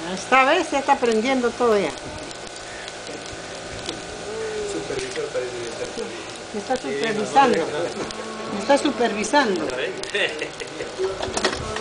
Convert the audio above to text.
Esta vez ya está aprendiendo todo ya. Supervisor parece ser. Me está supervisando. Me está supervisando.